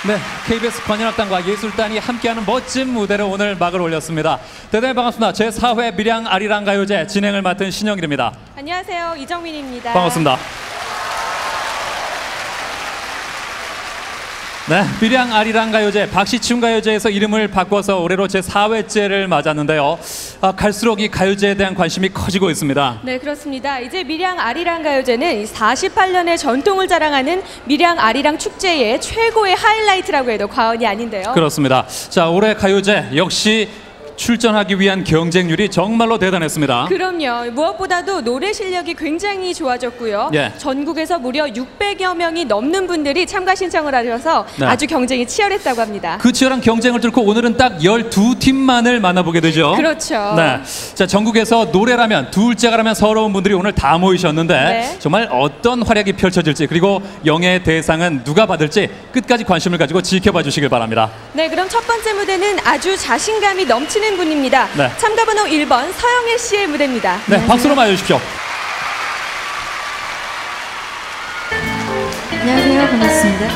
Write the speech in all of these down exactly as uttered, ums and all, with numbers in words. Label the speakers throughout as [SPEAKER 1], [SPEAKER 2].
[SPEAKER 1] 네, 케이비에스 관현악단과 예술단이 함께하는 멋진 무대로 오늘 막을 올렸습니다. 대단히 반갑습니다. 제사 회 밀양 아리랑 가요제 진행을 맡은 신영일입니다.
[SPEAKER 2] 안녕하세요, 이정민입니다.
[SPEAKER 1] 반갑습니다. 네, 밀양 아리랑 가요제, 박시춘 가요제에서 이름을 바꿔서 올해로 제사 회째를 맞았는데요. 아, 갈수록 이 가요제에 대한 관심이 커지고 있습니다.
[SPEAKER 2] 네, 그렇습니다. 이제 밀양 아리랑 가요제는 사십팔 년의 전통을 자랑하는 밀양 아리랑 축제의 최고의 하이라이트라고 해도 과언이 아닌데요.
[SPEAKER 1] 그렇습니다. 자, 올해 가요제 역시 출전하기 위한 경쟁률이 정말로 대단했습니다.
[SPEAKER 2] 그럼요. 무엇보다도 노래 실력이 굉장히 좋아졌고요.
[SPEAKER 1] 예.
[SPEAKER 2] 전국에서 무려 육백여 명이 넘는 분들이 참가 신청을 하셔서
[SPEAKER 1] 네.
[SPEAKER 2] 아주 경쟁이 치열했다고 합니다.
[SPEAKER 1] 그 치열한 경쟁을 뚫고 오늘은 딱 열두 팀만을 만나보게 되죠.
[SPEAKER 2] 그렇죠.
[SPEAKER 1] 네. 자, 전국에서 노래라면, 둘째가라면 서러운 분들이 오늘 다 모이셨는데
[SPEAKER 2] 네.
[SPEAKER 1] 정말 어떤 활약이 펼쳐질지, 그리고 영예의 대상은 누가 받을지 끝까지 관심을 가지고 지켜봐 주시길 바랍니다.
[SPEAKER 2] 네, 그럼 첫 번째 무대는 아주 자신감이 넘치는 분입니다.
[SPEAKER 1] 네.
[SPEAKER 2] 참가번호 일 번 서영애 씨의 무대입니다.
[SPEAKER 1] 네, 박수로 맞아주십시오.
[SPEAKER 3] 안녕하세요. 반갑습니다.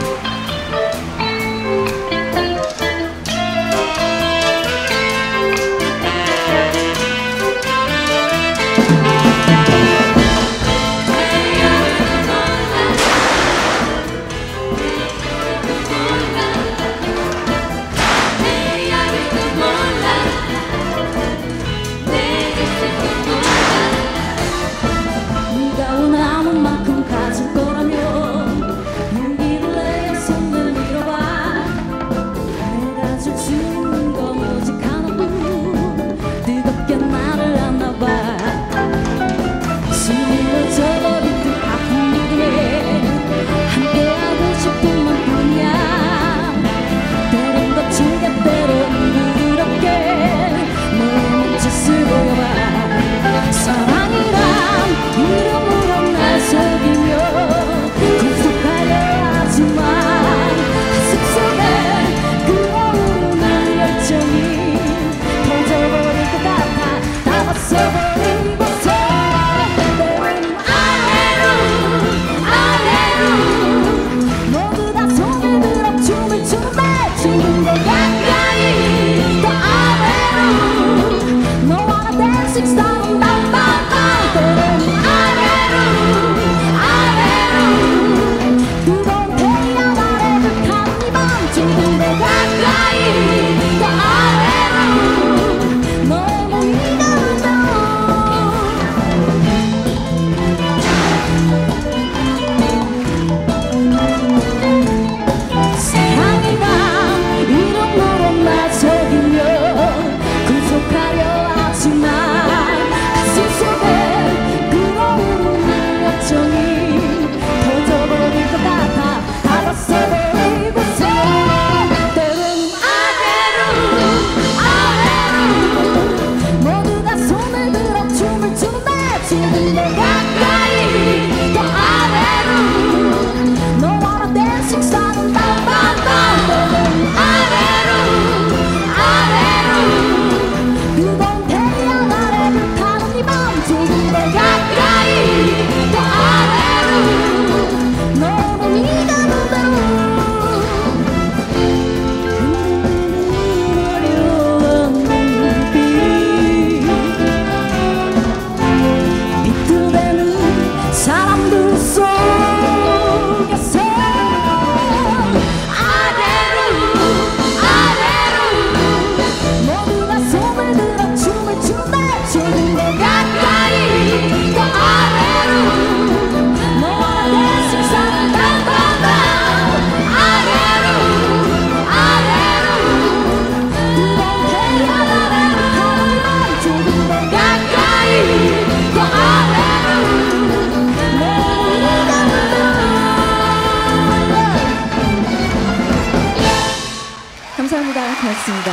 [SPEAKER 3] 고맙습니다.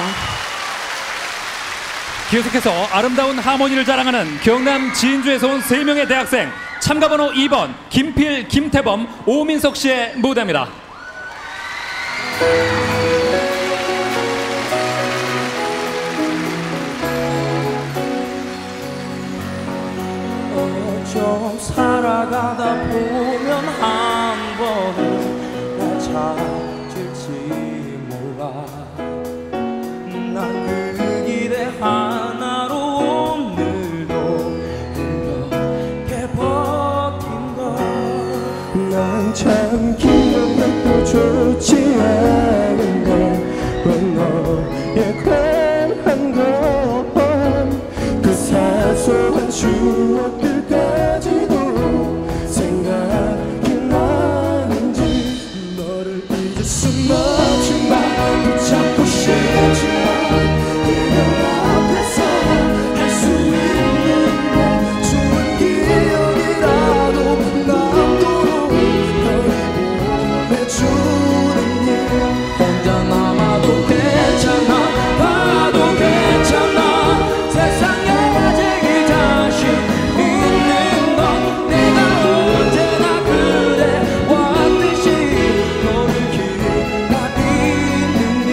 [SPEAKER 1] 계속해서 아름다운 하모니를 자랑하는 경남 진주에서 온 세 명의 대학생, 참가번호 이 번 김필, 김태범, 오민석 씨의 무대입니다.
[SPEAKER 4] 좀 살아가다 보면 한 번은 날 찾을지 난 참 기억력도 좋지 않은데 왜 너의 권한 건 그 사소한 추억들까지도 생각이 나는지 너를 잊을 순 없지만 붙잡고 싶지만 이별 앞에서 할 수 있는 건 좋은 기억이라도 남도록 너를 보내주는 일 혼자 남아도 괜찮아 봐도 괜찮아 세상에 아직 이 자신 있는 건 내가 언제나 그래 왔듯이 너를 기다리는 일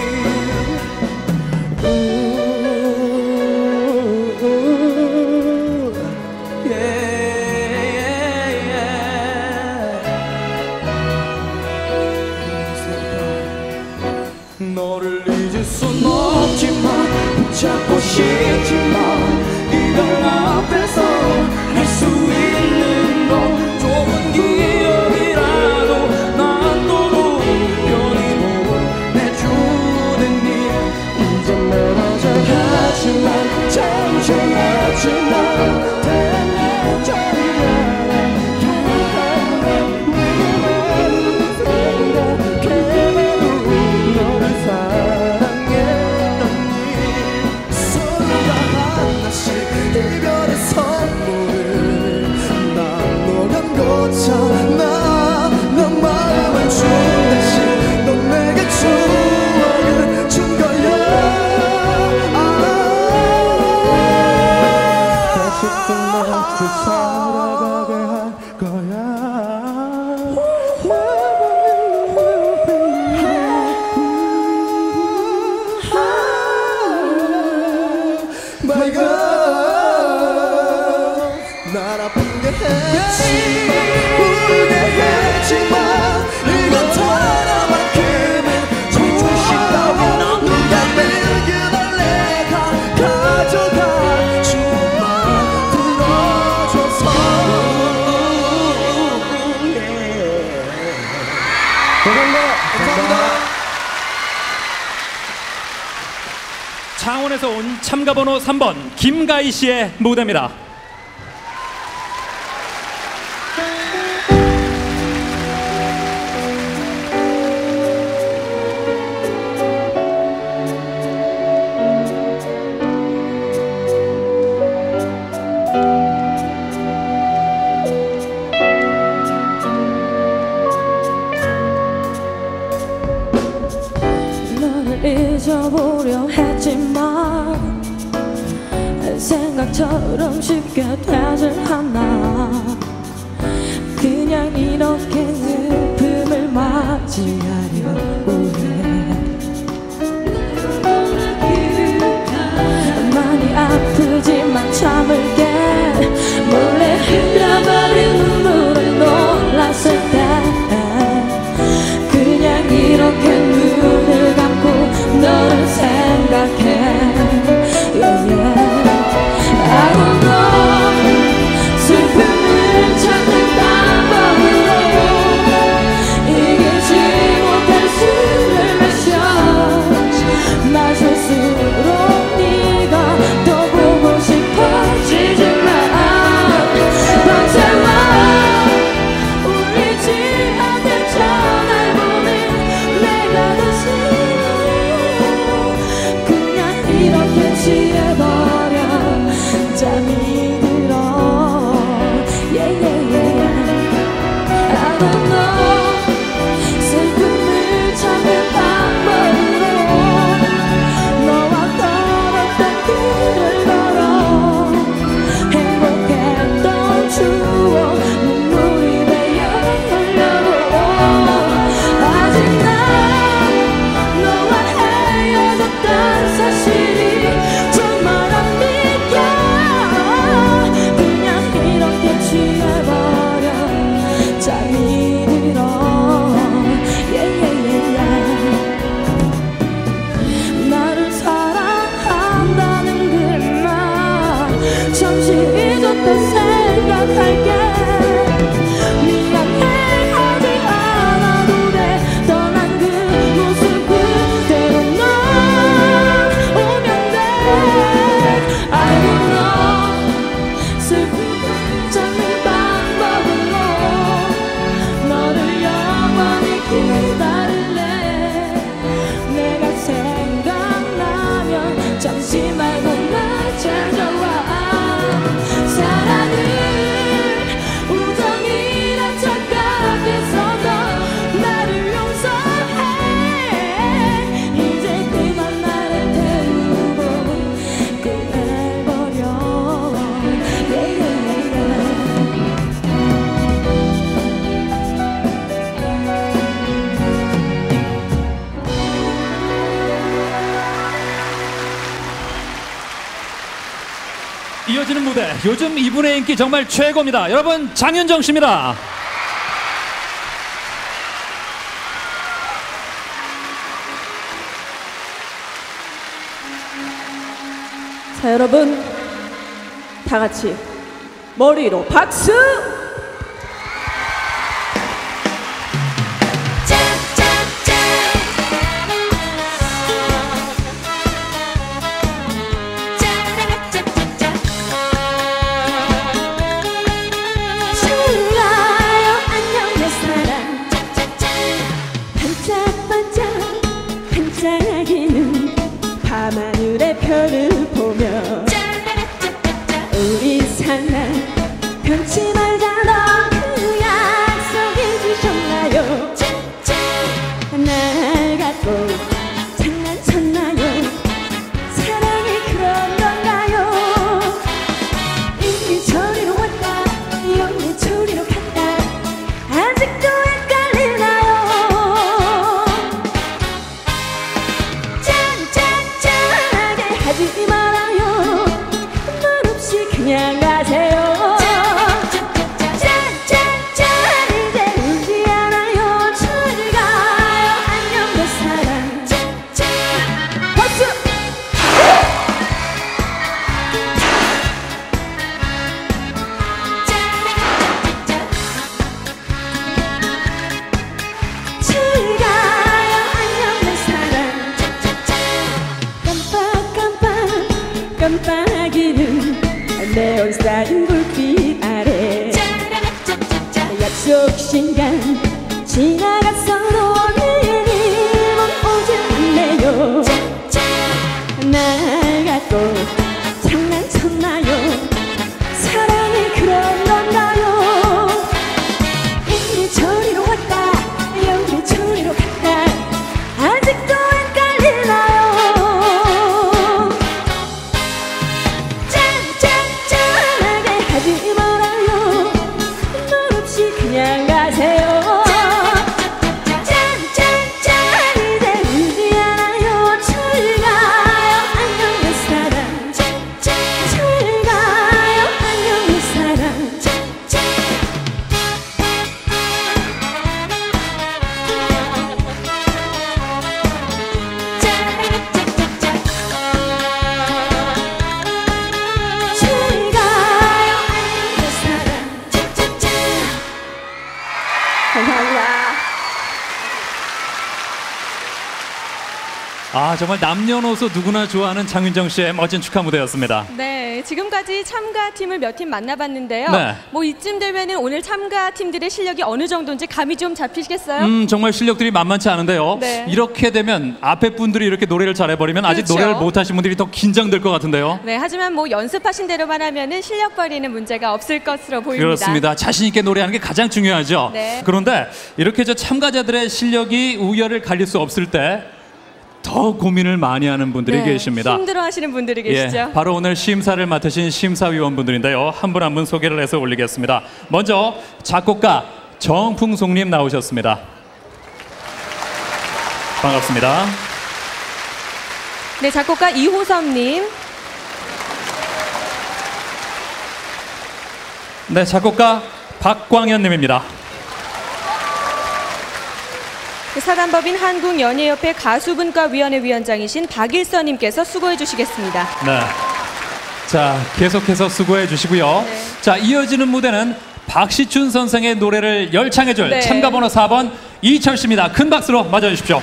[SPEAKER 4] 너를 잊을 순 없지만 붙잡고 싶지만 이별 앞에서 할 수 있는 건 좋은 기억이라도 난 또도 편히 보내주는 일 이제 멀어져 가지만 잠시 하지만 이별의 선물을 난 너랑 놓잖아 넌 마음을 준 대신 넌 내게 추억을 준 거야 다시 또 너를 살아가게 할 거야 My God 날 아프게 했지만 울게 했지만 이건 하나만큼은 주고 싶다고 눈 감는 그날 내가 가져갈 추억만 들어줘서 감사합니다.
[SPEAKER 1] 창원에서 온 참가번호 삼 번 김가희 씨의 무대입니다.
[SPEAKER 3] 잊어보려 했지만 생각처럼 쉽게 되질 않아 그냥 이렇게 슬픔을 맞이하려고 해 많이 아프지만 참을게 몰래 흘려버린 눈물을 놀랐을 때 그냥 이렇게 눈을 감고 너를 생각해 yeah, yeah. I don't know 슬픔을 찾는 방법으로 이기지 못할 수
[SPEAKER 1] 무대, 요즘 이분의 인기 정말 최고입니다. 여러분, 장윤정 씨입니다.
[SPEAKER 3] 자, 여러분 다 같이 머리로 박수!
[SPEAKER 5] 밤하늘의 별을 보며 우리 사랑 변치 말자던 그 약속 잊으셨나요? 날 갖고 장난쳤나요? 사랑이 그런 건가요? 이리 저리로 왔다 여기 저리로 갔다 아직도 헷갈리나요? 하지 말아요. 말없이 그냥 가세요. 짠짠짠 이제 울지 않아요. 저리 가요. 안녕 내 사랑. 박수. 저리 가요. 안녕 내 사랑. 깜빡이는 네온 쌓인 불빛 아래 약속 시간 지나갔어도 내일은 오지 않네요. 날 갖고 장난쳤나요? 사랑이 그런 건가요? 이리 저리로 왔다 여기 저리로 갔다 아직도 헷갈리나요? 하지 말아요. 말없이 그냥 가세요. 짠짠짠 이제 울지 않아요. 저리 가요. 안녕 내 사랑. 저리 가요. 안녕 내 사랑. 저리 가요. 감사합니다.
[SPEAKER 1] 아, 정말 남녀노소 누구나 좋아하는 장윤정 씨의 멋진 축하 무대였습니다.
[SPEAKER 2] 네, 지금까지 참가팀을 몇 팀 만나봤는데요.
[SPEAKER 1] 네.
[SPEAKER 2] 뭐 이쯤 되면은 오늘 참가팀들의 실력이 어느 정도인지 감이 좀 잡히시겠어요?
[SPEAKER 1] 음, 정말 실력들이 만만치 않은데요.
[SPEAKER 2] 네.
[SPEAKER 1] 이렇게 되면 앞에 분들이 이렇게 노래를 잘해버리면 아직
[SPEAKER 2] 그렇죠.
[SPEAKER 1] 노래를 못하신 분들이 더 긴장될 것 같은데요.
[SPEAKER 2] 네, 하지만 뭐 연습하신 대로만 하면은 실력 발휘는 문제가 없을 것으로 보입니다.
[SPEAKER 1] 그렇습니다. 자신 있게 노래하는 게 가장 중요하죠.
[SPEAKER 2] 네.
[SPEAKER 1] 그런데 이렇게 저 참가자들의 실력이 우열을 가릴 수 없을 때 더 고민을 많이 하는 분들이
[SPEAKER 2] 네,
[SPEAKER 1] 계십니다.
[SPEAKER 2] 힘들어하시는 분들이 계시죠.
[SPEAKER 1] 예, 바로 오늘 심사를 맡으신 심사위원분들인데요. 한 분 한 분 소개를 해서 올리겠습니다. 먼저 작곡가 정풍송님 나오셨습니다. 반갑습니다.
[SPEAKER 2] 네, 작곡가 이호섭님,
[SPEAKER 1] 네, 작곡가 박광현님입니다.
[SPEAKER 2] 사단법인 한국연예협회 가수분과위원회 위원장이신 박일선님께서 수고해 주시겠습니다.
[SPEAKER 1] 네. 자, 계속해서 수고해 주시고요.
[SPEAKER 2] 네.
[SPEAKER 1] 자, 이어지는 무대는 박시춘 선생의 노래를 열창해줄
[SPEAKER 2] 네.
[SPEAKER 1] 참가번호 사 번 이철 씨입니다. 큰 박수로 맞아주십시오.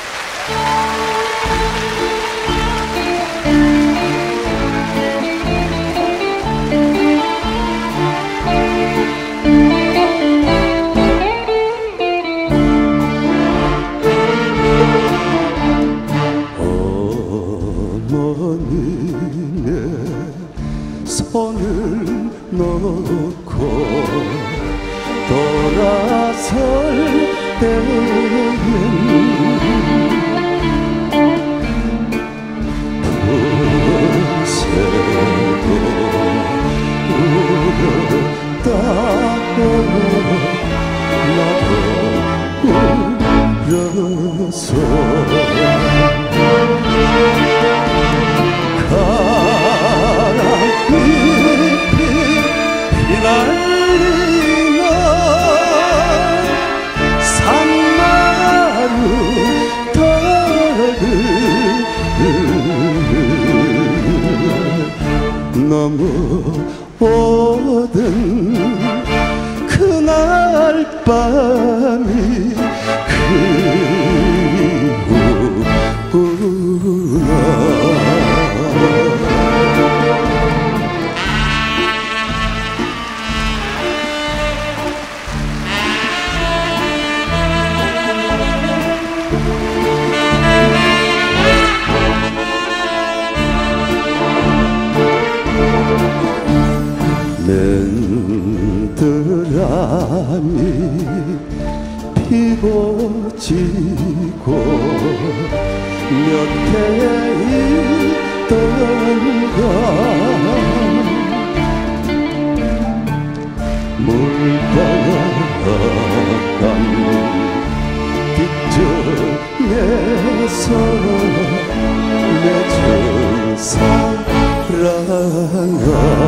[SPEAKER 4] 어머니의 손을 놓고 돌아설 때는 밤새도 울었다고 나도 울어서 가랑이 밤이 맨드라미 피고 지고 몇 해에 있던가 물바람 뒷전에서 맺은 사랑아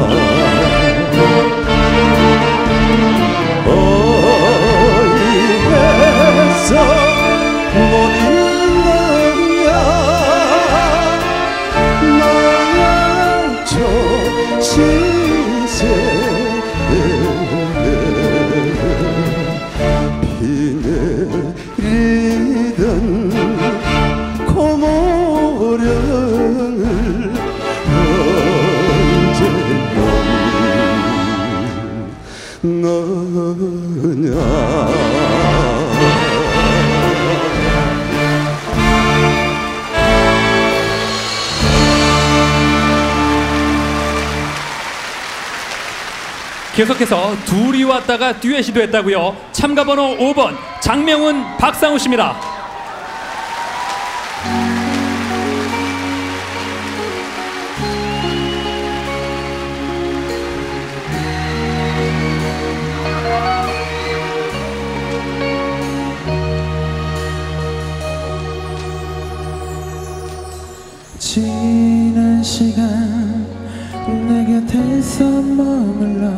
[SPEAKER 4] 어디에서 못 잊느냐 나의 저 신세에 비 내리던 고모령을 언제 너냐
[SPEAKER 1] 계속해서 둘이 왔다가 듀엣이 됐다고요. 참가 번호 오 번 장명훈 박상우 씨입니다.
[SPEAKER 4] 지난 시간 내 곁에서 머물러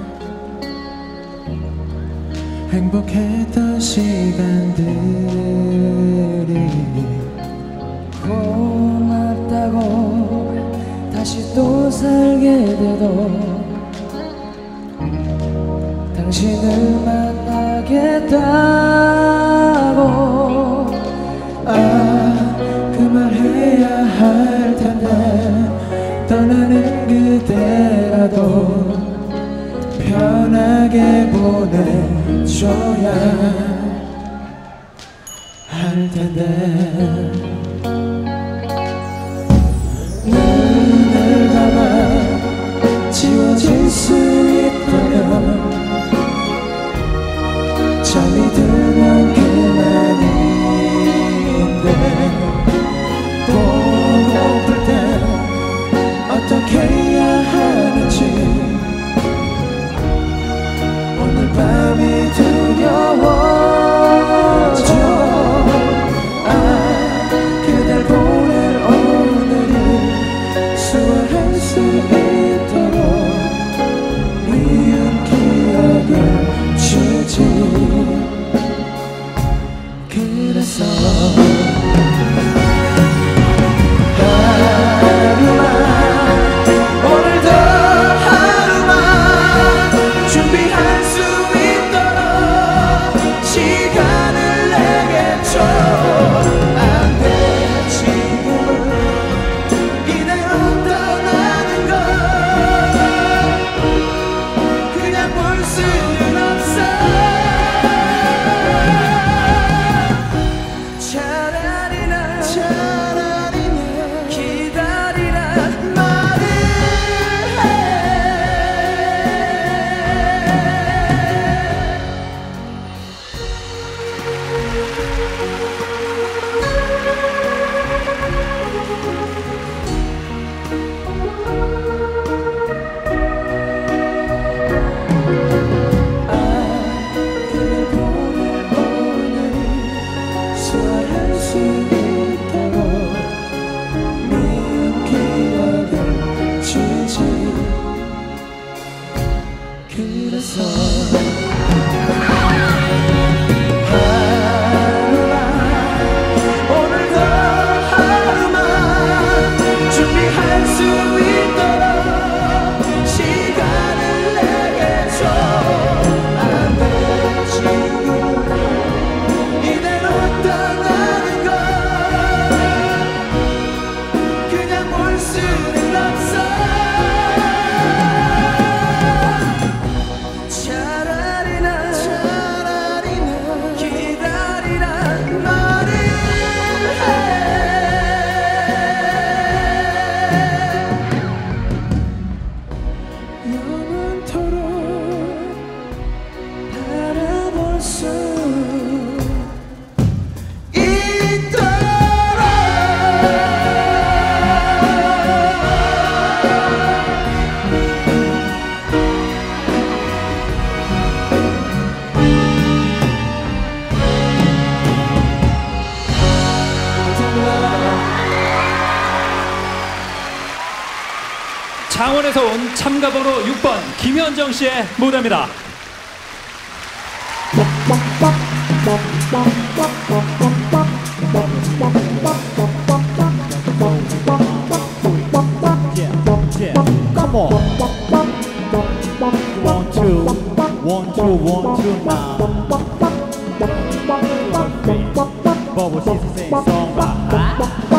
[SPEAKER 4] 행복했던 시간들이 고맙다고 다시 또 살게 돼도 당신을 만나겠다고 아, 그 말 해야 할 텐데 떠나는 그대라도 편하게 보내줘야 할 텐데 눈을 감아 지워질 수 있다면 잠이 들면 그만인데 고플 때 어떻게 해야 하는지 오늘 밤이 두려워져 아 그댈 보낼 오늘을 수월할 수 있도록
[SPEAKER 1] 서울에서 온 참가번호 육 번 김현정 씨의 무대입니다.
[SPEAKER 6] Come on. One, two, one, two, one, two, now. Bubble, she's a sing song, right?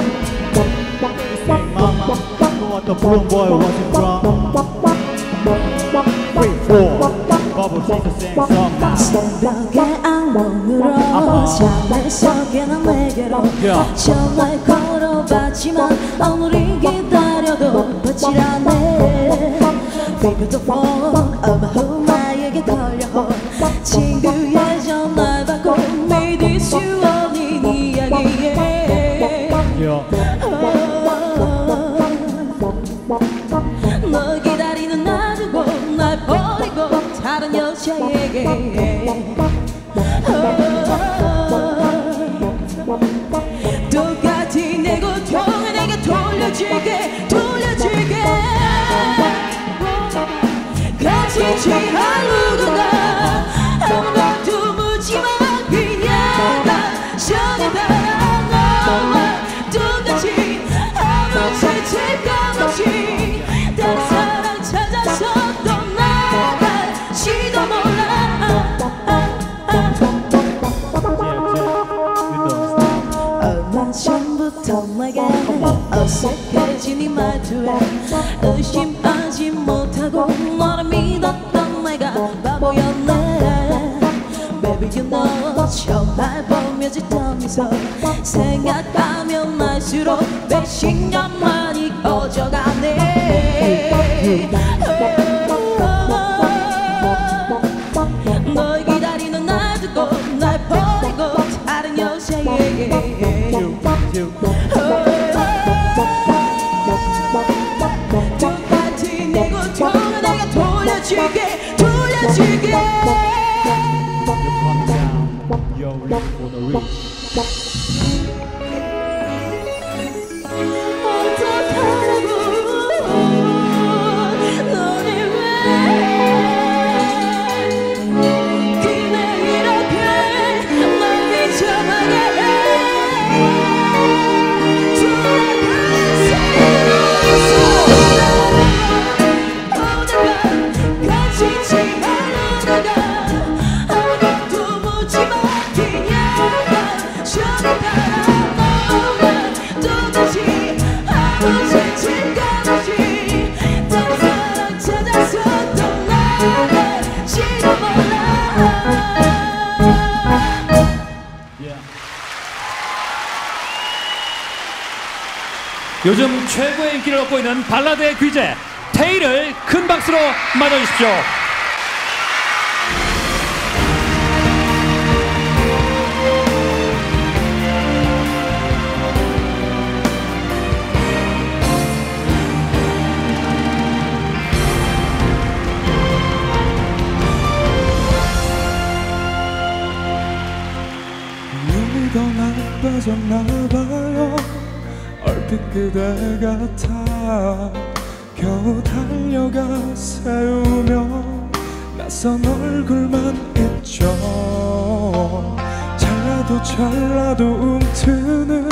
[SPEAKER 6] Say, mama, know what the broom boy wasn't from? Three, four. Bubble, she's a sing song, now.
[SPEAKER 5] 새벽에 악몽으로 잠을 속에는 내게로 전화에 걸어봤지만 아무리 기다려도 받질 않네. Pick up the phone, 어마후 나에게 걸려 친구의 전화 받고 믿을 수 없는 이야기에 널 기다리는 나 두고 날 버리고 다른 여자에게 똑같이 내 고통을 내게 돌려줄게 돌려줄게 같이 취한 누군가 아무것도 묻지마 그냥 나 전해달라 너와 똑같이 아무 죄책감 없이 다른 사랑 찾아서 떠나갈지도 몰라. 얼마 전부터 내게 어색해진 네 말투에 의심하지 못하고 너를 믿었던 내가 바보였네. Baby you know 정말 보며 짓던 미소 생각하면 날수록 배신감만이 커져가네. 널 기다리는 날 두고 날 버리고 다른 여자에게 똑같이 내 고통을 내가 돌려줄게 돌려줄게.
[SPEAKER 6] You're ready for the reach.
[SPEAKER 1] 요즘 최고의 인기를 얻고 있는 발라드의 귀재 테이를 큰 박수로 맞아주십시오.
[SPEAKER 4] 눈이 더 나빠졌나봐요. 얼핏 그대 같아 겨우 달려가 세우며 낯선 얼굴만 있죠. 잘나도 잘나도 움트는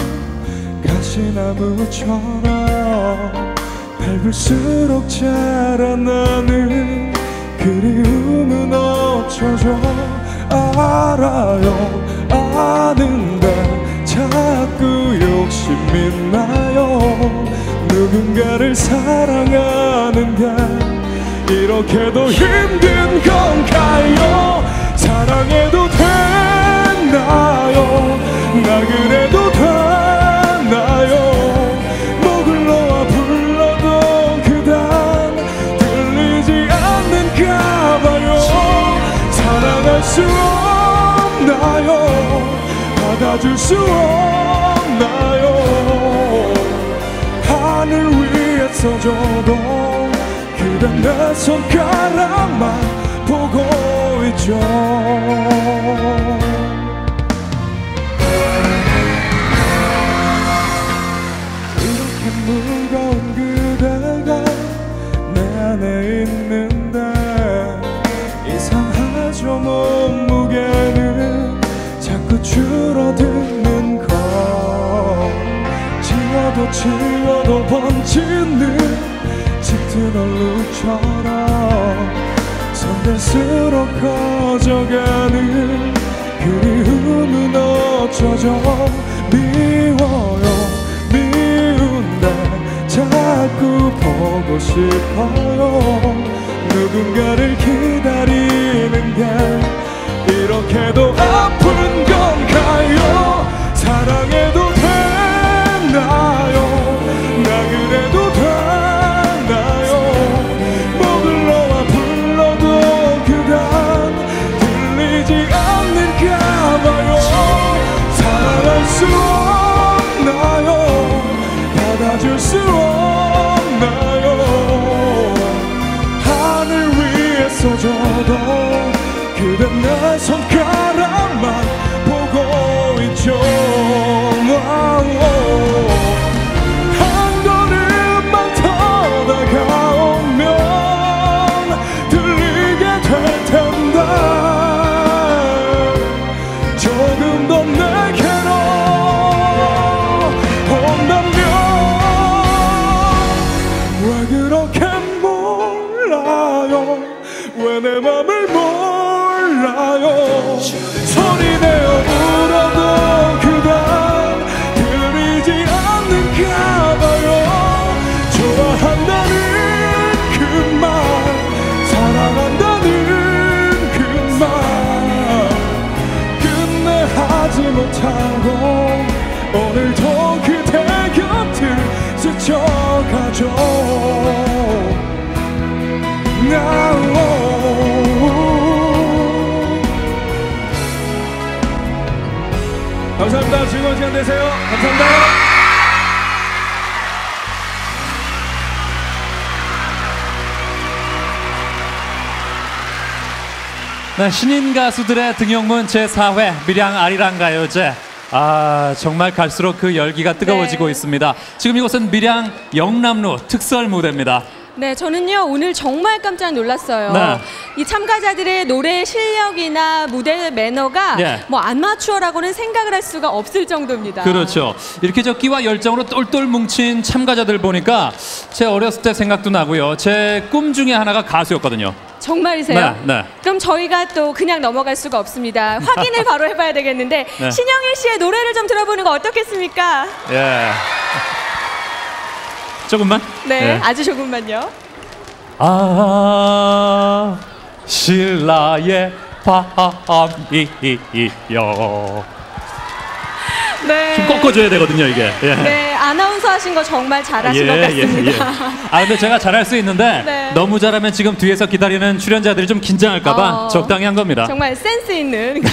[SPEAKER 4] 가시나무처럼 밟을수록 자라나는 그리움은 어쩌죠. 알아요 아는데 자꾸 욕심이 나요. 누군가를 사랑하는 게 이렇게도 힘든 건가요. 사랑해도 되나요. 나그래도 되나요. 목을 놓아 불러도 그단 들리지 않는가봐요. 사랑할 수 없나요. 받아줄 수 없나요. 하늘 위에서 저도 그대 내 손가락만 보고 있죠. 이렇게 무거운 그대가 내 번지는 짙은 얼룩처럼 선대스러 커져가는 그리움은 어쩌죠. 미워요 미운데 자꾸 보고 싶어요. 누군가를 기다리는 게 이렇게도 아픈 건가요? 사랑해도 되나요? 나 그래도 되나요? 뭐 불러와 불러도 그단 들리지 않는가봐요. 사랑할 수 없나요? 받아줄 수 없나요? 하늘 위에서 저도 그댄 내 손가락만 보고 있죠. 한 걸음만 더 다가오면 들리게 될 텐데 조금 더 내게로 온다면 왜 그렇게 몰라요? 왜 내 맘을 몰라요? 소리내어 울어도 그단 들리지 않는가봐요. 좋아한다는 그 말 사랑한다는 그 말 끝내 하지 못하고 오늘도 그대 곁을 스쳐가죠. Now 감사합니다. 즐거운 시간 되세요. 감사합니다.
[SPEAKER 1] 네, 신인 가수들의 등용문 제사 회 밀양 아리랑 가요제. 아, 정말 갈수록 그 열기가 뜨거워지고
[SPEAKER 2] 네.
[SPEAKER 1] 있습니다. 지금 이곳은 밀양 영남로 특설 무대입니다.
[SPEAKER 2] 네, 저는요 오늘 정말 깜짝 놀랐어요.
[SPEAKER 1] 네.
[SPEAKER 2] 이 참가자들의 노래 실력이나 무대 매너가
[SPEAKER 1] 예.
[SPEAKER 2] 뭐 아마추어라고는 생각을 할 수가 없을 정도입니다.
[SPEAKER 1] 그렇죠. 이렇게 저 끼와 열정으로 똘똘 뭉친 참가자들 보니까 제 어렸을 때 생각도 나고요. 제 꿈 중에 하나가 가수였거든요.
[SPEAKER 2] 정말이세요?
[SPEAKER 1] 네, 네.
[SPEAKER 2] 그럼 저희가 또 그냥 넘어갈 수가 없습니다. 확인을 바로 해봐야 되겠는데
[SPEAKER 1] 네.
[SPEAKER 2] 신영일 씨의 노래를 좀 들어보는 거 어떻겠습니까?
[SPEAKER 1] 예. 조금만.
[SPEAKER 2] 네,
[SPEAKER 1] 예.
[SPEAKER 2] 아주 조금만요.
[SPEAKER 1] 아, 신라의 밤이요.
[SPEAKER 2] 네.
[SPEAKER 1] 좀 꺾어줘야 되거든요, 이게. 예.
[SPEAKER 2] 네, 아나운서 하신 거 정말 잘하신
[SPEAKER 1] 예,
[SPEAKER 2] 것 같습니다.
[SPEAKER 1] 예, 예. 아, 근데 제가 잘할 수 있는데
[SPEAKER 2] 네.
[SPEAKER 1] 너무 잘하면 지금 뒤에서 기다리는 출연자들이 좀 긴장할까봐
[SPEAKER 2] 어,
[SPEAKER 1] 적당히 한 겁니다.
[SPEAKER 2] 정말 센스 있는.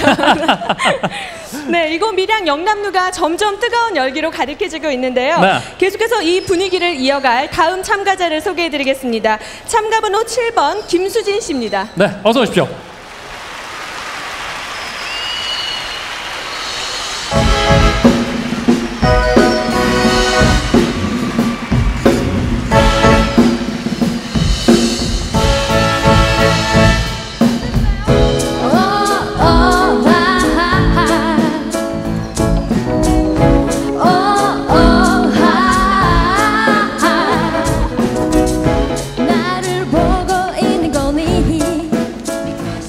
[SPEAKER 2] 네, 이곳 밀양 영남루가 점점 뜨거운 열기로 가득해지고 있는데요.
[SPEAKER 1] 네.
[SPEAKER 2] 계속해서 이 분위기를 이어갈 다음 참가자를 소개해드리겠습니다. 참가번호 칠 번 김수진 씨입니다.
[SPEAKER 1] 네, 어서 오십시오.
[SPEAKER 5] 나를 보고 있는 거니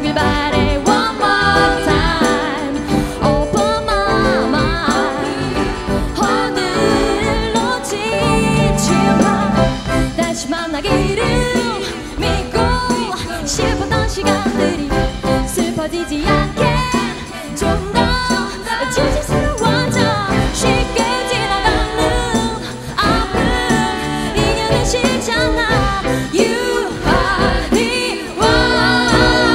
[SPEAKER 5] 잡아주길 바래 one more time. Open my mind. 오늘을 놓치지 마. 다시 만나기를 믿고 싶었던 시간들이 슬퍼지지 않게 좀 더 조심스러워져. 쉽게 지나가는 아픈 인연은 싫잖아. You are the one.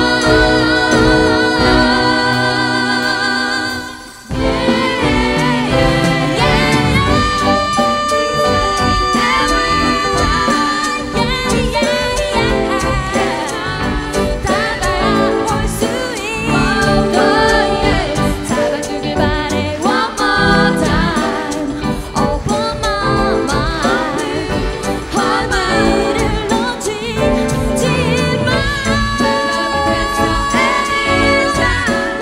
[SPEAKER 5] 다가야 올 수 있는 너의 잡아주길 바래 one more time. Open my mind. 오늘을 놓치지 마. 그래서 anytime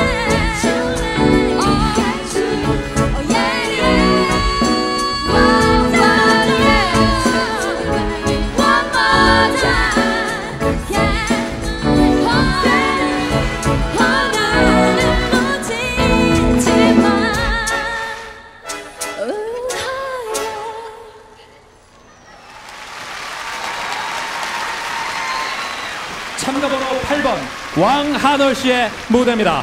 [SPEAKER 5] 너의 oh yeah yeah. One more time. Yeah. 오늘을 놓치지 마.
[SPEAKER 1] 참가번호 팔 번 왕하늘 씨의 무대입니다.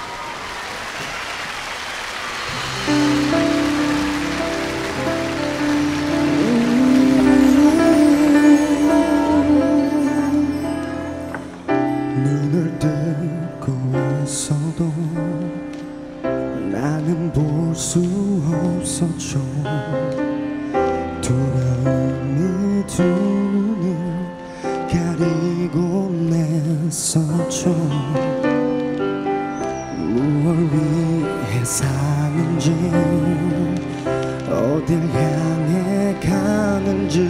[SPEAKER 4] 눈을 뜨고 있어도 나는 볼 수 없었죠. 두려움이 두 눈을 가리고 냈었죠. 무얼 위해 사는지 어딜 향해 가는지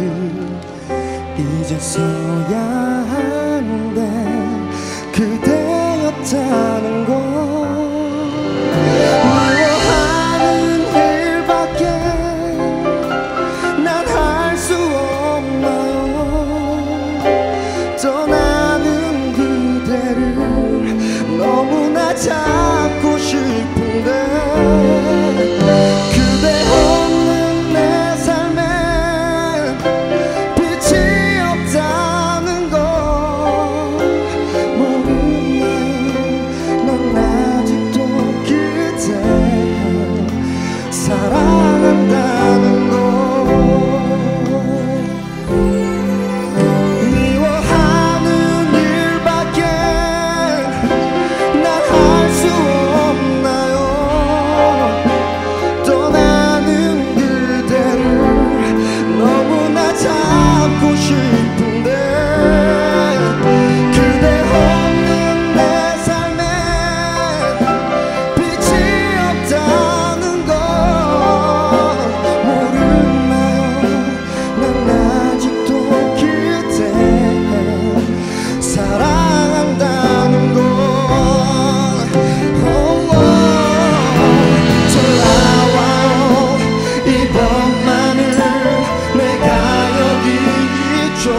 [SPEAKER 4] 이제서야 하는데 그대였다는 걸. 미워하는 일밖에 난 할 수 없나요. 떠나는 그대를 너무나 잡고 싶은데 그대 없는 내 삶에 빛이 없다는 걸 모르나요. 난 아직도 그대 사랑한다는 걸. 미워하는 일밖에 난 할 수 없나요. 떠나는 그대를 너무나 잡고 싶은데 그대 없는 내 삶에 빛이 없다는 걸 모르나요. 난 아직도 그대 사랑한다는 걸. Oh, oh. 돌아와요 이번만은 내가 여기 있죠.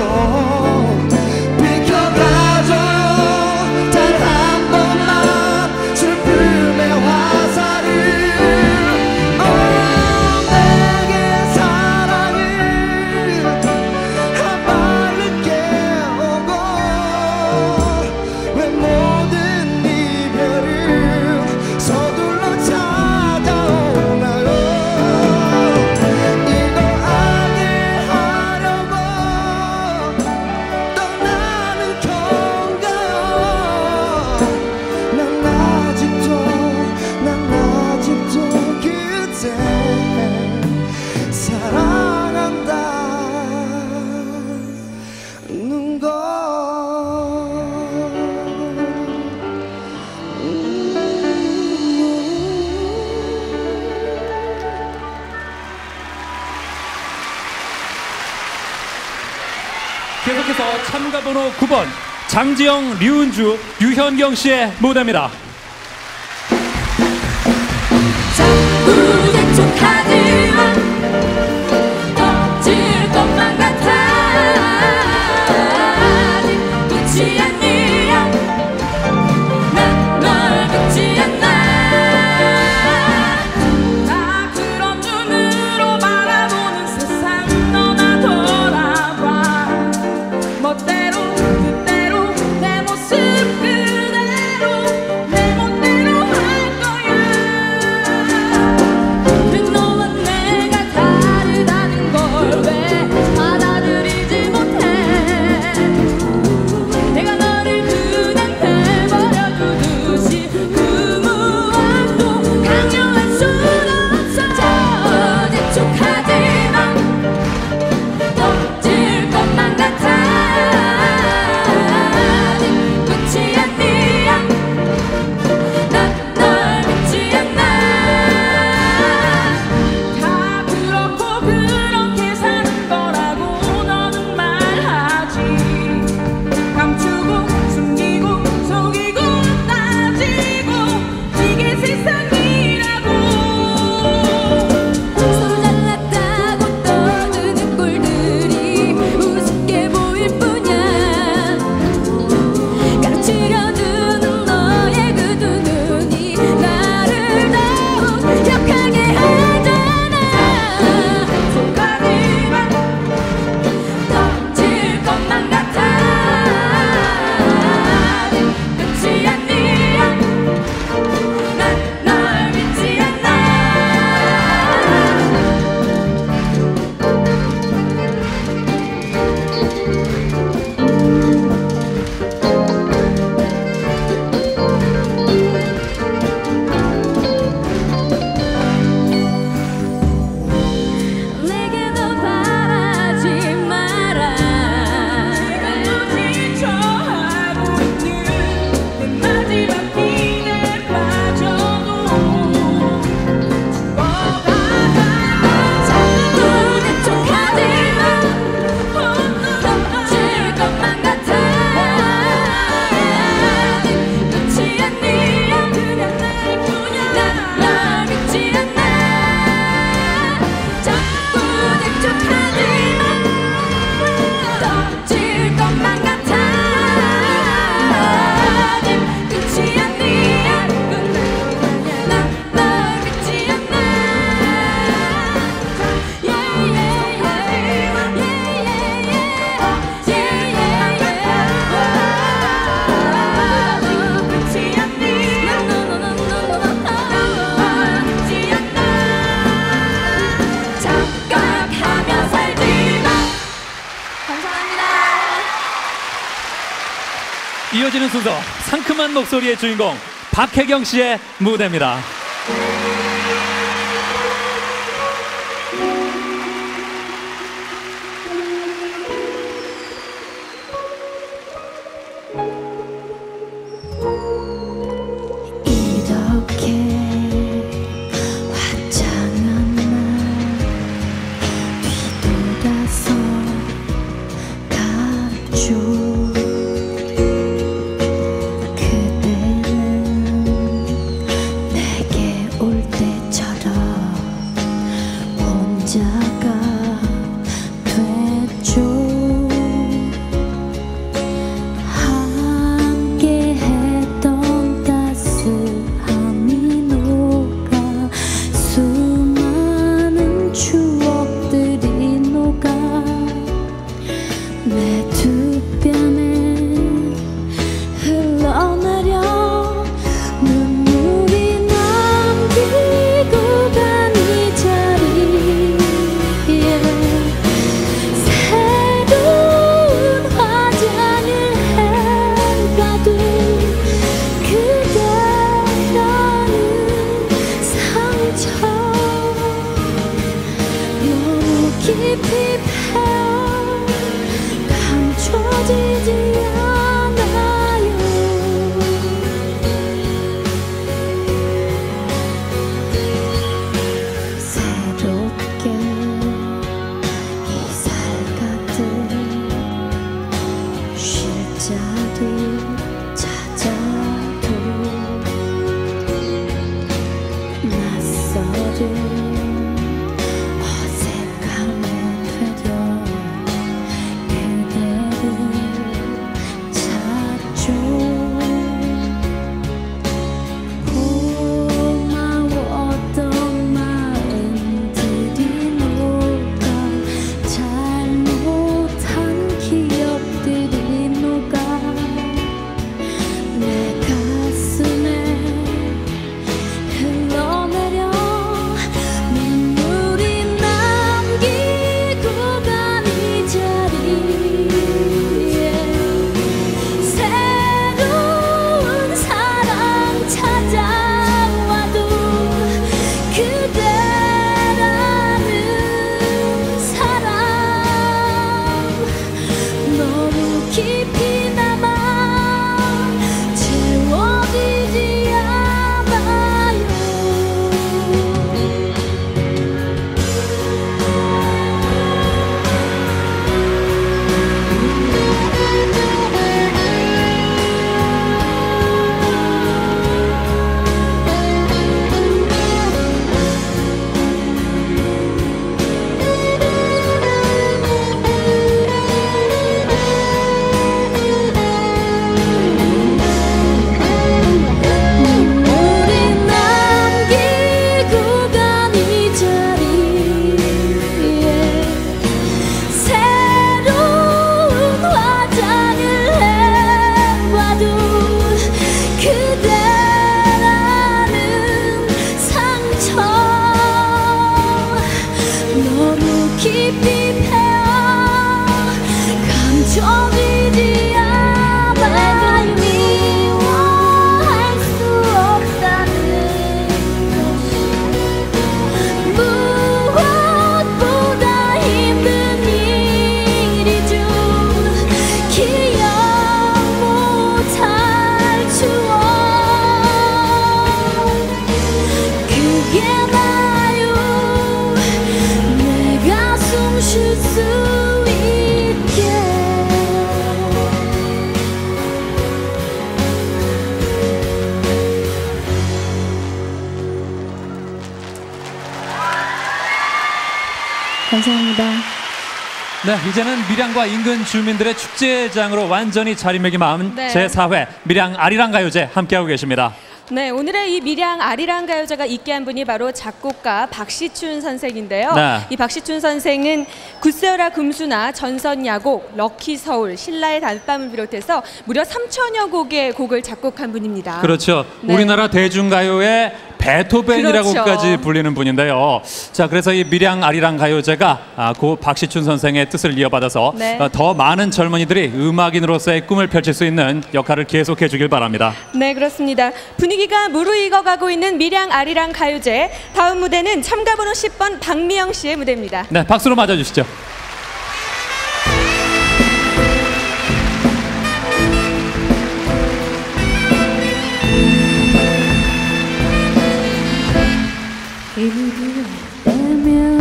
[SPEAKER 4] 비켜가줘요 단 한 번만 슬픔의 화살을. oh, 내게 사랑을 한 발 늦게 오고 왜 모든 이별을 서둘러 찾아오나요. 이거 아니하려고 떠나는 건가요. 난 아직도 난 아직도 그대 사랑한다는 걸.
[SPEAKER 1] 계속해서 참가번호 구 번 장지영, 류은주, 유현경 씨의 무대입니다.
[SPEAKER 5] 자꾸 재촉하지만 터질 것만 같아. 끝이 아니야
[SPEAKER 1] 이어지는 순서 상큼한 목소리의 주인공 박혜경 씨의 무대입니다.
[SPEAKER 3] 감사합니다.
[SPEAKER 1] 네, 이제는 밀양과 인근 주민들의 축제장으로 완전히 자리매김한
[SPEAKER 2] 네.
[SPEAKER 1] 제사 회 밀양 아리랑 가요제 함께하고 계십니다.
[SPEAKER 2] 네, 오늘의 이 밀양 아리랑 가요제가 있게 한 분이 바로 작곡가 박시춘 선생인데요.
[SPEAKER 1] 네.
[SPEAKER 2] 이 박시춘 선생은 굿세어라 금수나 전선야곡, 럭키서울, 신라의 달밤을 비롯해서 무려 삼천여 곡의 곡을 작곡한 분입니다.
[SPEAKER 1] 그렇죠.
[SPEAKER 2] 네.
[SPEAKER 1] 우리나라 대중가요의 베토벤이라고까지
[SPEAKER 2] 그렇죠.
[SPEAKER 1] 불리는 분인데요. 자, 그래서 이 밀양 아리랑 가요제가 아, 고 박시춘 선생의 뜻을 이어받아서
[SPEAKER 2] 네.
[SPEAKER 1] 어, 더 많은 젊은이들이 음악인으로서의 꿈을 펼칠 수 있는 역할을 계속해 주길 바랍니다.
[SPEAKER 2] 네, 그렇습니다. 분위기가 무르익어가고 있는 밀양 아리랑 가요제. 다음 무대는 참가번호 십 번 박미영 씨의 무대입니다.
[SPEAKER 1] 네, 박수로 맞아주시죠.
[SPEAKER 3] 이를 빼면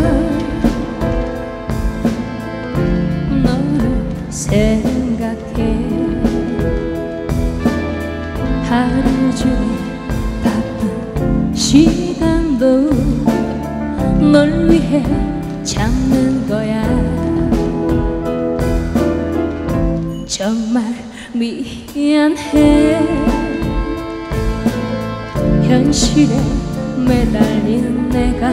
[SPEAKER 3] 너를 생각해 하루 중에 바쁜 시간도 널 위해 잡는 거야. 정말 미안해. 현실에 매달린 내가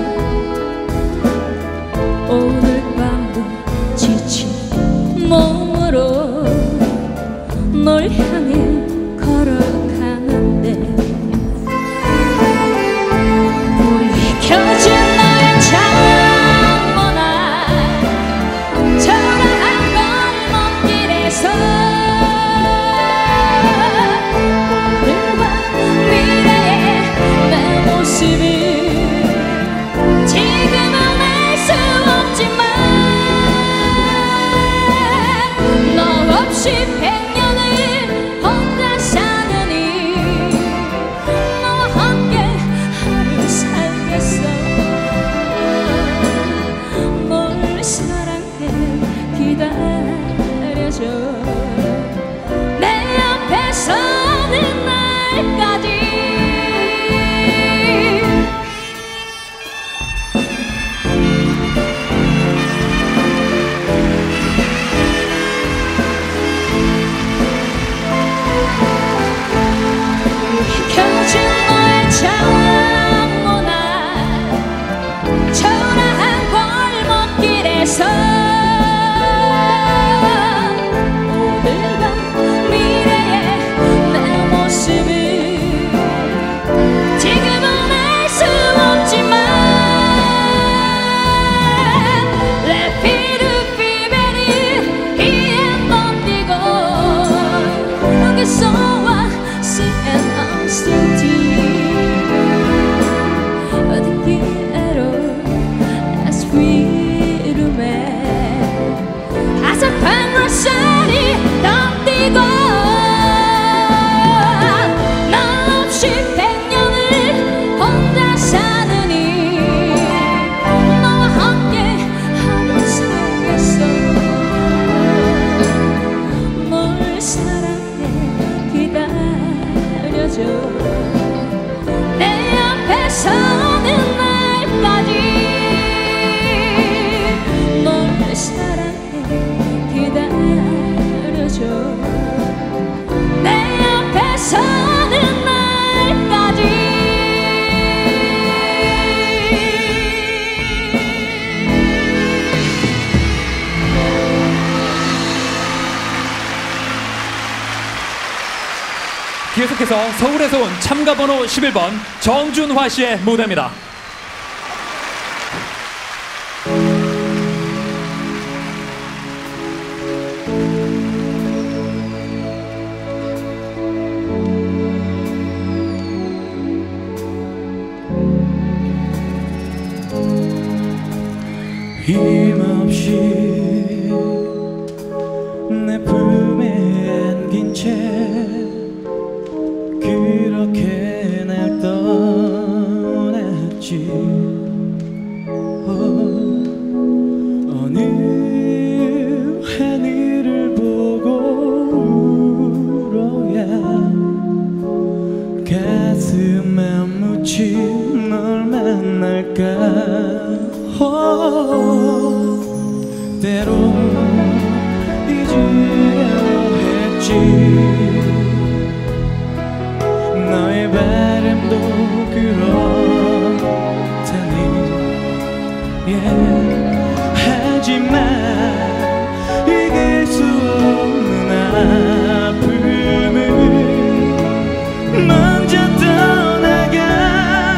[SPEAKER 3] 오늘 밤도 지친 몸으로 널 향해 걸어가는데 불이 켜진 너의 창문아 초라한 골목길에서 오늘과 미래의 내 모습을 지금은 알 수 없지만 너 없이 백년을 혼자 사느니 너와 함께 하루 살겠어. 널 사랑해 기다려줘. 내 앞에 서는 날까지. 켜진 너의 창문아 초라한 골목길에서 오늘과 미래의 내 모습을 지금은 알 수 없지만 Let me to be very here 멈비고 여기서와 see and I'm still deep 어디기로 as we do man 아삭한 물살이 덤비고 너 없이 백년을 혼자 사느니 너와 함께 하루 살겠어. 널 사랑해 기다려줘. 내 앞에 서는 날까지 널 사랑해 기다려줘. 내 앞에 서는 날까지.
[SPEAKER 1] 계속해서 서울에서 온 참가번호 십일 번 정준화 씨의 무대입니다.
[SPEAKER 4] 힘없이 내 품에 안긴 채 그렇게 날 떠났지. 어, 어느 하늘을 보고 울어야 가슴에 묻힌 널 만날까. 어, 때론 잊으려 했지. 너의 바람도 그렇다니. yeah. 하지만 이길 수 없는 아픔을 먼저 떠나가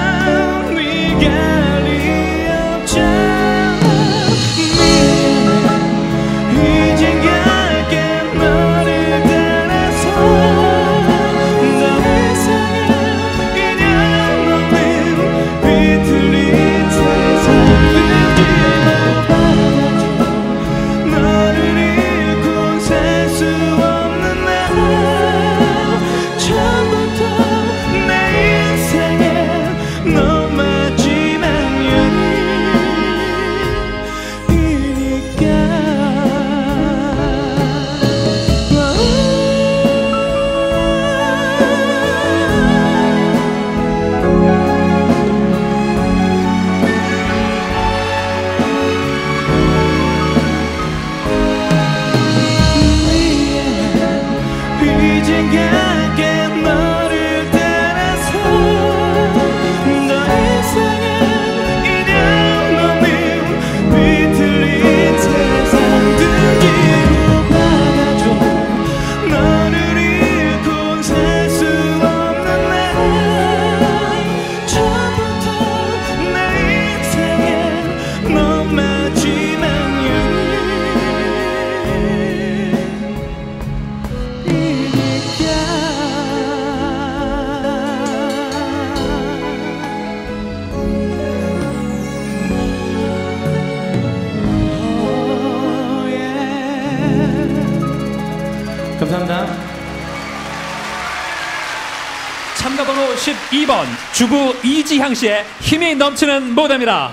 [SPEAKER 1] 참가번호 십이 번 주구 이지향 씨의 힘이 넘치는 무대입니다.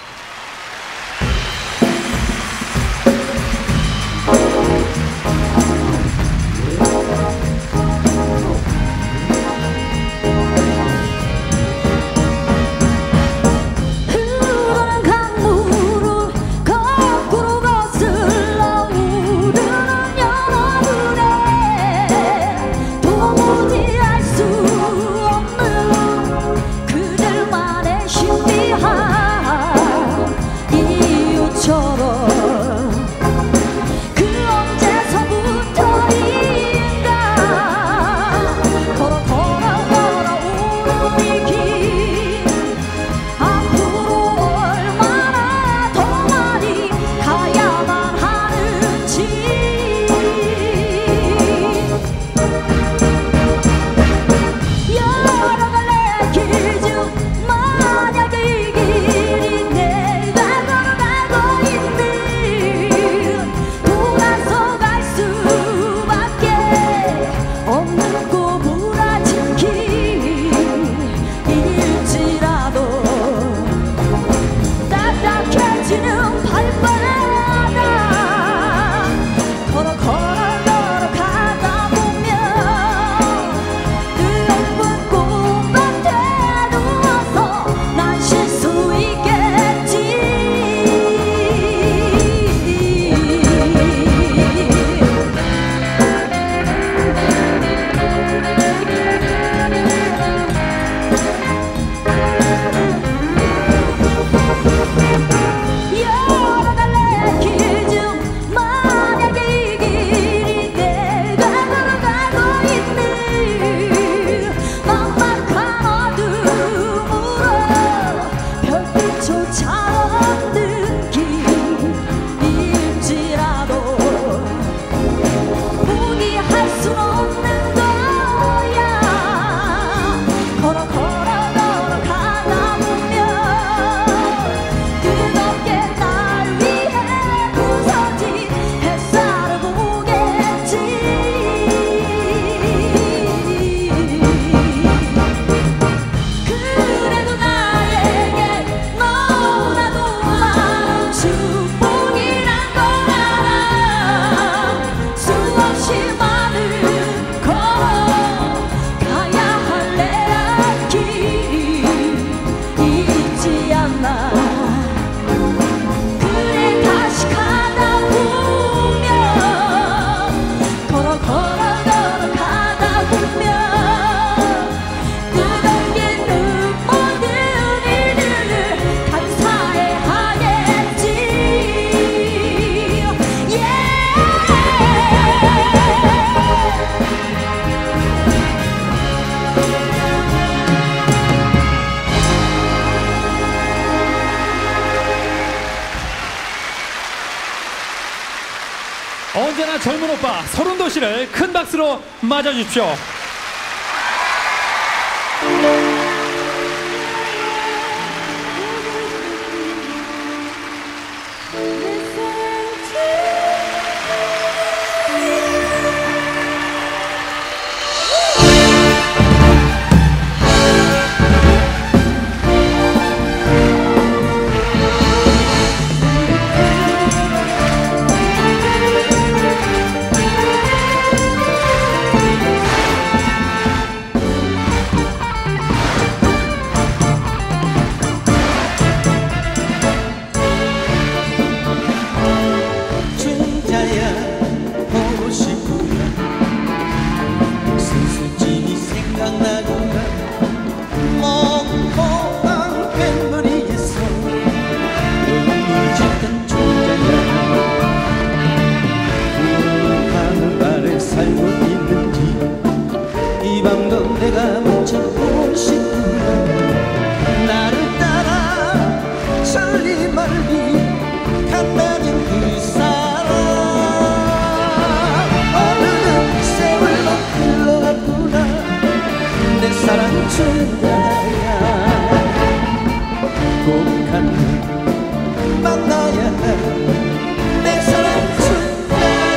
[SPEAKER 1] 언제나 젊은 오빠 서른도 씨를 큰 박수로 맞아주십시오.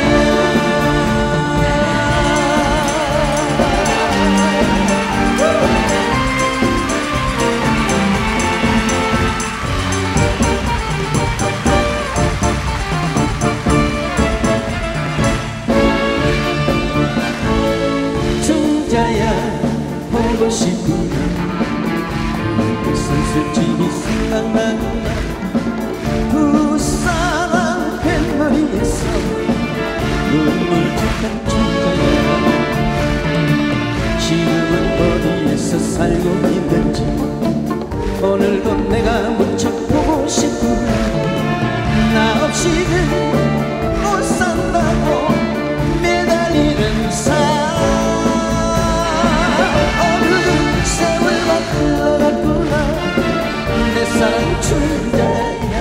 [SPEAKER 5] Woo! 버리고 싶구나. 슬슬 생각나구나. 그 사람 뱃머리에서 눈물 툭한 춘자야. 지금은 어디에서 살고 있는지 오늘도 내가 무척 보고 싶구나. 나 없이는 못 산다고 매달리는 사람. 어느 세월만 흘러갔구나. 내 사랑 춘자야.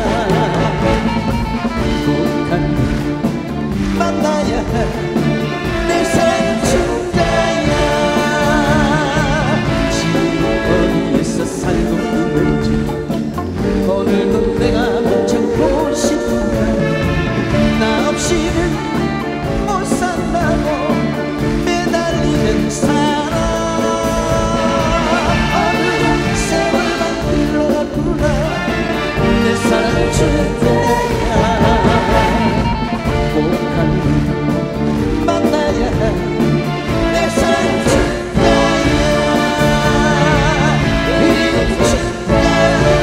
[SPEAKER 5] 꼭 한 번 만나야 할 내 사랑 춘자야. 지금 어디에서 살고 있는지 오늘도 내가 무척 보고 싶구나. 나 없이는 못 산다고 매달리는 사람. 어느 세월만 흘러갔구나. 내 사랑 춘자야. 꼭 한 번 만나야 할 내 사랑 춘자야. 이 춘자야.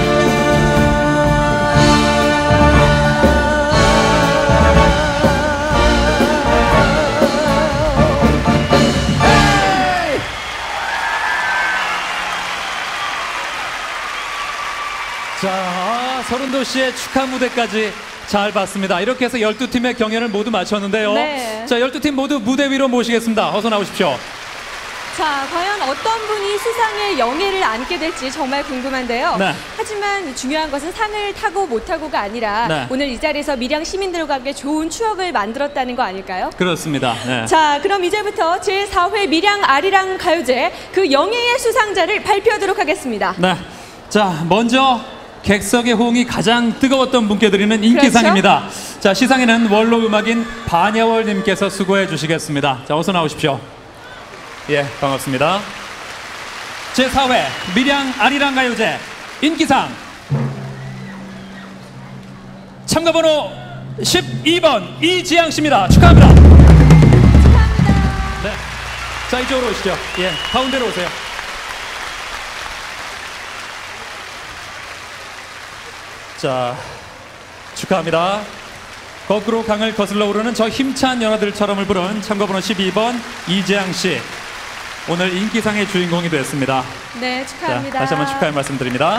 [SPEAKER 1] 자, 아, 서른도 씨의 축하 무대까지 잘 봤습니다. 이렇게 해서 열두 팀의 경연을 모두 마쳤는데요.
[SPEAKER 2] 네.
[SPEAKER 1] 자, 열두 팀 모두 무대 위로 모시겠습니다. 어서 나오십시오.
[SPEAKER 2] 자, 과연 어떤 분이 수상의 영예를 안게 될지 정말 궁금한데요.
[SPEAKER 1] 네.
[SPEAKER 2] 하지만 중요한 것은 상을 타고 못 타고가 아니라
[SPEAKER 1] 네.
[SPEAKER 2] 오늘 이 자리에서 밀양 시민들과 함께 좋은 추억을 만들었다는 거 아닐까요?
[SPEAKER 1] 그렇습니다. 네.
[SPEAKER 2] 자, 그럼 이제부터 제사 회 밀양 아리랑 가요제 그 영예의 수상자를 발표하도록 하겠습니다.
[SPEAKER 1] 네. 자, 먼저 객석의 호응이 가장 뜨거웠던 분께 드리는 인기상입니다.
[SPEAKER 2] 그렇죠?
[SPEAKER 1] 자, 시상에는 원로 음악인 반야월님께서 수고해 주시겠습니다. 자, 어서 나오십시오. 예, 반갑습니다. 제사 회 밀양 아리랑 가요제 인기상 참가번호 십이 번 이지양 씨입니다. 축하합니다. 네. 자, 이쪽으로 오시죠. 예, 가운데로 오세요. 자, 축하합니다. 거꾸로 강을 거슬러 오르는 저 힘찬 연하들처럼을 부른 참가번호 십이 번 이재양 씨. 오늘 인기상의 주인공이 됐습니다.
[SPEAKER 2] 네, 축하합니다.
[SPEAKER 1] 자, 다시 한번 축하의 말씀드립니다.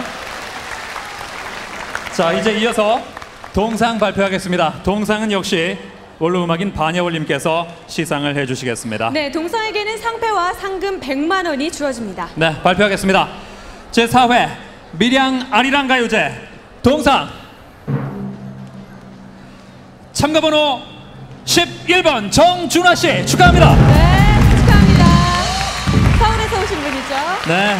[SPEAKER 1] 자, 이제 이어서 동상 발표하겠습니다. 동상은 역시 원로 음악인 반야월님께서 시상을 해주시겠습니다.
[SPEAKER 2] 네, 동상에게는 상패와 상금 백만 원이 주어집니다.
[SPEAKER 1] 네, 발표하겠습니다. 제사 회 밀양 아리랑 가요제 동상 참가번호 십일 번 정준하 씨 축하합니다.
[SPEAKER 2] 네, 축하합니다. 서울에서 오신 분이죠.
[SPEAKER 1] 네.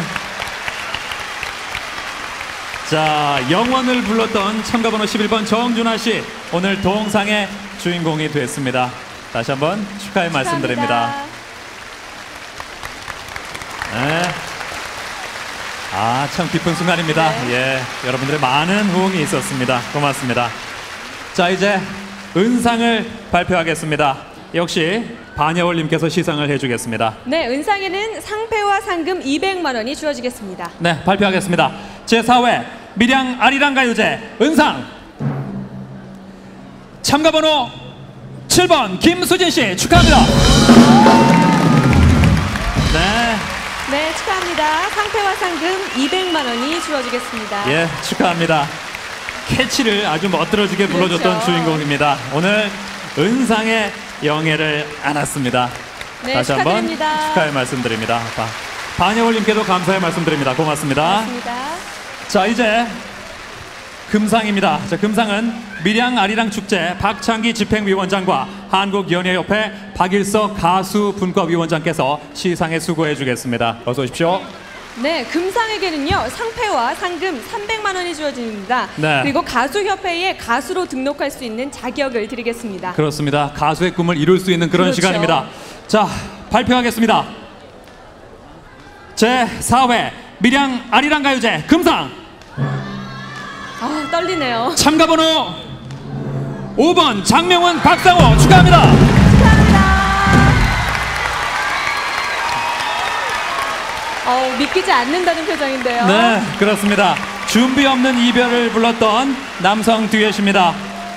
[SPEAKER 1] 자, 영원을 불렀던 참가번호 십일 번 정준하 씨 오늘 동상의 주인공이 됐습니다. 다시 한번 축하의 말씀드립니다. 네. 아, 참 기쁜 순간입니다.
[SPEAKER 2] 네.
[SPEAKER 1] 예, 여러분들의 많은 호응이 있었습니다. 고맙습니다. 자, 이제 은상을 발표하겠습니다. 역시 반야월님께서 시상을 해주겠습니다.
[SPEAKER 2] 네, 은상에는 상패와 상금 이백만 원이 주어지겠습니다.
[SPEAKER 1] 네, 발표하겠습니다. 제사 회 밀양 아리랑 가요제 은상 참가번호 칠 번 김수진 씨 축하합니다. 네.
[SPEAKER 2] 네, 축하합니다. 상패와 상금 이백만 원이 주어지겠습니다.
[SPEAKER 1] 예, 축하합니다. 캐치를 아주 멋들어지게 불러줬던
[SPEAKER 2] 그렇죠.
[SPEAKER 1] 주인공입니다. 오늘 은상의 영예를 안았습니다.
[SPEAKER 2] 네,
[SPEAKER 1] 다시 한번
[SPEAKER 2] 축하드립니다.
[SPEAKER 1] 축하의 말씀드립니다. 바- 반야월님께도 감사의 말씀드립니다. 고맙습니다.
[SPEAKER 2] 고맙습니다.
[SPEAKER 1] 자, 이제 금상입니다. 자, 금상은 밀양 아리랑 축제 박창기 집행위원장과 한국연예협회 박일석 가수분과위원장께서 시상에 수고해 주겠습니다. 어서 오십시오.
[SPEAKER 2] 네, 금상에게는요 상패와 상금 삼백만 원이 주어집니다.
[SPEAKER 1] 네.
[SPEAKER 2] 그리고 가수협회에 가수로 등록할 수 있는 자격을 드리겠습니다.
[SPEAKER 1] 그렇습니다. 가수의 꿈을 이룰 수 있는 그런
[SPEAKER 2] 그렇죠.
[SPEAKER 1] 시간입니다. 자, 발표하겠습니다. 제사 회 밀양 아리랑 가요제 금상
[SPEAKER 2] 아, 떨리네요.
[SPEAKER 1] 참가번호 오 번 장명훈 박상호 축하합니다.
[SPEAKER 2] 축하합니다. 어, 믿기지 않는다는 표정인데요.
[SPEAKER 1] 네, 그렇습니다. 준비 없는 이별을 불렀던 남성 듀엣입니다.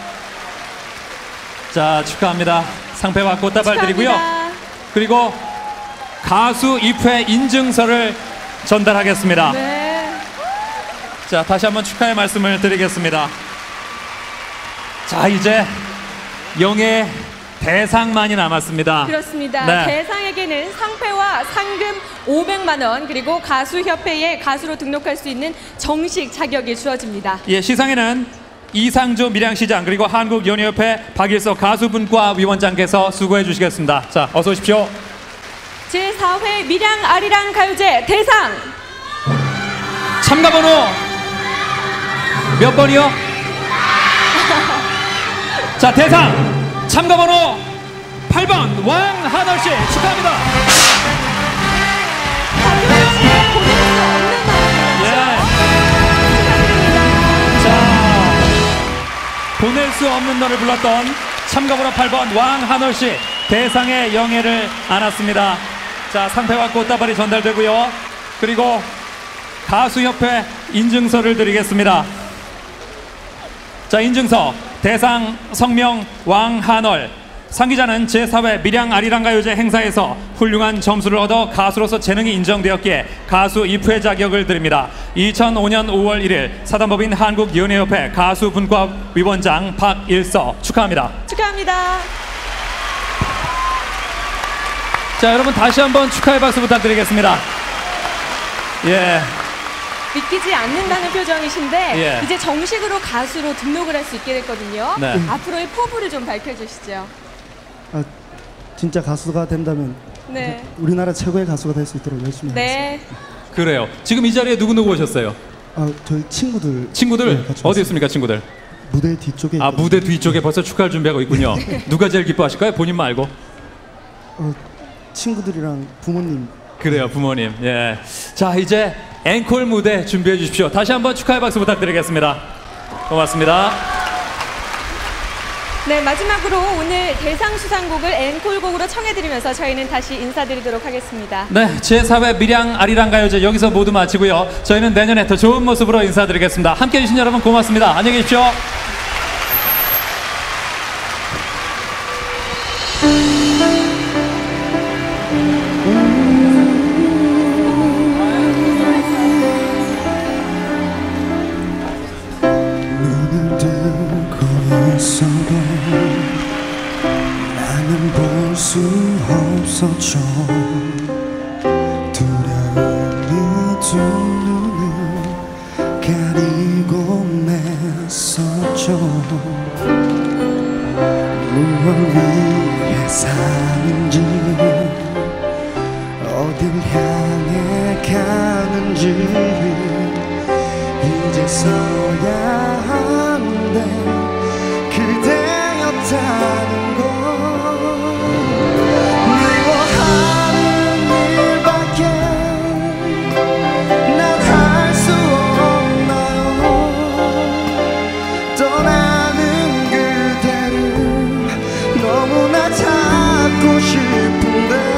[SPEAKER 1] 자, 축하합니다. 상패와 꽃다발 드리고요.
[SPEAKER 2] 축하합니다.
[SPEAKER 1] 그리고 가수 입회 인증서를 전달하겠습니다.
[SPEAKER 2] 네.
[SPEAKER 1] 자, 다시 한번 축하의 말씀을 드리겠습니다. 자, 이제 영예 대상만이 남았습니다.
[SPEAKER 2] 그렇습니다.
[SPEAKER 1] 네.
[SPEAKER 2] 대상에게는 상패와 상금 오백만 원 그리고 가수협회에 가수로 등록할 수 있는 정식 자격이 주어집니다.
[SPEAKER 1] 예, 시상에는 이상조 밀양시장 그리고 한국연예협회 박일석 가수분과 위원장께서 수고해 주시겠습니다. 자, 어서 오십시오.
[SPEAKER 2] 제사 회 밀양 아리랑 가요제 대상
[SPEAKER 1] 참가번호 몇 번이요? 자, 대상 참가번호 팔 번 왕하늘 씨 축하합니다.
[SPEAKER 2] 박효신 씨 보낼 수 없는 마음
[SPEAKER 1] 예.
[SPEAKER 2] 축하드립니다.
[SPEAKER 1] 자, 보낼 수 없는 너를 불렀던 참가번호 팔 번 왕하늘 씨 대상의 영예를 안았습니다. 자, 상패와 꽃다발이 전달되고요. 그리고 가수협회 인증서를 드리겠습니다. 자, 인증서 대상 성명 왕한월. 상기자는 제사 회 밀양 아리랑 가요제 행사에서 훌륭한 점수를 얻어 가수로서 재능이 인정되었기에 가수 입회 자격을 드립니다. 이천오 년 오월 일일 사단법인 한국연예협회 가수분과 위원장 박일서 축하합니다.
[SPEAKER 2] 축하합니다.
[SPEAKER 1] 자, 여러분 다시 한번 축하의 박수 부탁드리겠습니다. 예.
[SPEAKER 2] 믿기지 않는다는 표정이신데
[SPEAKER 1] 예.
[SPEAKER 2] 이제 정식으로 가수로 등록을 할 수 있게 됐거든요.
[SPEAKER 1] 네.
[SPEAKER 2] 앞으로의 포부를 좀 밝혀주시죠.
[SPEAKER 4] 아, 진짜 가수가 된다면
[SPEAKER 2] 네.
[SPEAKER 4] 우리나라 최고의 가수가 될 수 있도록 열심히 하겠습니다.
[SPEAKER 2] 네.
[SPEAKER 1] 그래요. 지금 이 자리에 누구누구 오셨어요?
[SPEAKER 4] 아, 저희 친구들
[SPEAKER 1] 친구들
[SPEAKER 4] 네, 같이
[SPEAKER 1] 어디
[SPEAKER 4] 왔습니다.
[SPEAKER 1] 있습니까, 친구들?
[SPEAKER 4] 무대 뒤쪽에
[SPEAKER 1] 아,
[SPEAKER 4] 있거든요.
[SPEAKER 1] 무대 뒤쪽에 벌써 축하를 준비하고 있군요. 누가 제일 기뻐하실까요? 본인 말고.
[SPEAKER 4] 어, 친구들이랑 부모님
[SPEAKER 1] 그래요, 부모님. 예. 자, 이제 앵콜 무대 준비해 주십시오. 다시 한번 축하의 박수 부탁드리겠습니다. 고맙습니다.
[SPEAKER 2] 네, 마지막으로 오늘 대상 수상곡을 앵콜곡으로 청해드리면서 저희는 다시 인사드리도록 하겠습니다.
[SPEAKER 1] 네, 제사 회 밀양 아리랑 가요제 여기서 모두 마치고요. 저희는 내년에 더 좋은 모습으로 인사드리겠습니다. 함께해 주신 여러분 고맙습니다. 안녕히 계십시오.
[SPEAKER 4] 눈을 뜨고 있어도 나는 볼 수 없었죠. 두려움이 두 눈을 가리고 냈었죠. 무엇 위해 사는지 어딜 향해 가는지 이제서야 한데 그대였다는 걸 미워하는 일밖에 난 할 수 없나요. 떠나는 그대를 너무나 찾고 싶은데